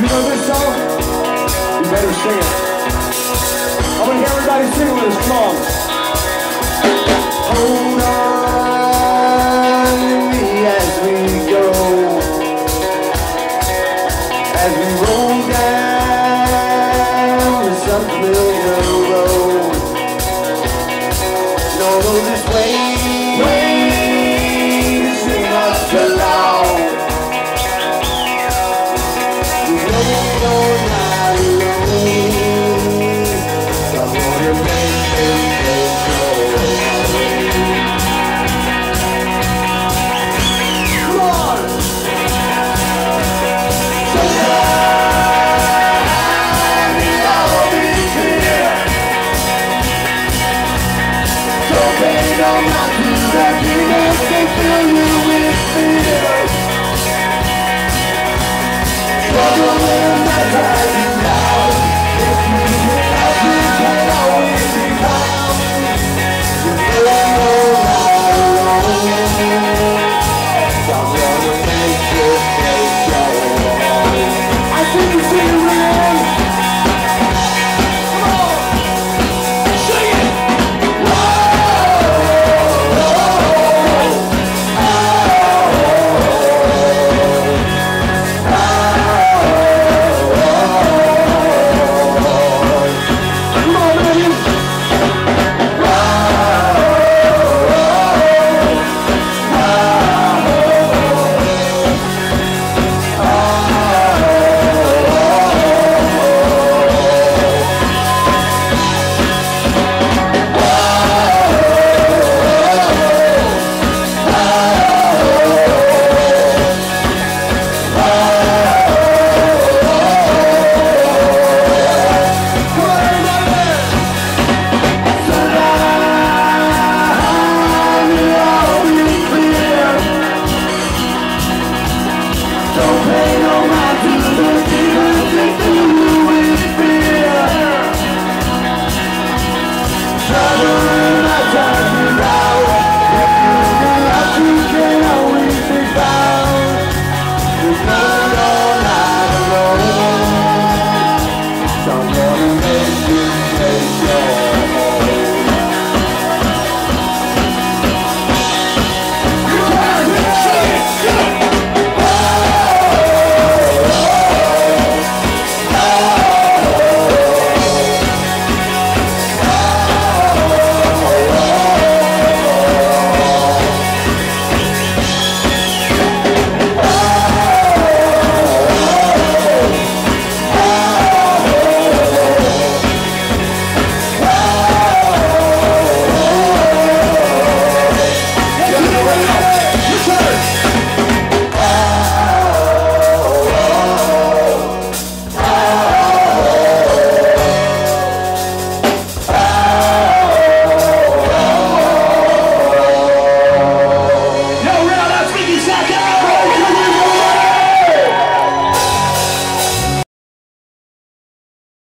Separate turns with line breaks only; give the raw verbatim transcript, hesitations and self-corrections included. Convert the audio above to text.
You know this song? You better sing it. I'm gonna hear everybody sing with us. Come on. Hold on to me as we go, as we roll down this unfamiliar road. No, no, this way, way to sing us along. We know you're not alone. I'm gonna make them go. Come on! Sometimes it's all be clear. Don't pay no mind to the demons, they fill you with fear. Trouble in the time now. If you can help, you can always be found. You know you're not alone. I'm gonna make this place go on. I see you sing it again. Come on, sing it. Come on, baby. Don't pay no